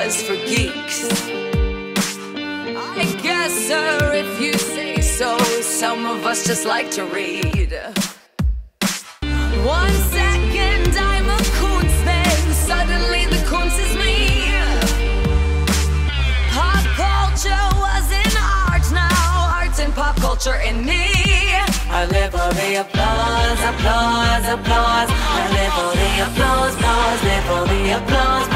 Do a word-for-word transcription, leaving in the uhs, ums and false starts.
was for geeks. I guess, sir, if you say so, some of us just like to read. One second I'm a Kunstman, suddenly the Kunst is me. Pop culture was in art, now art's in pop culture in me. I live for the applause, applause, applause. I live for the applause, applause, live for the applause.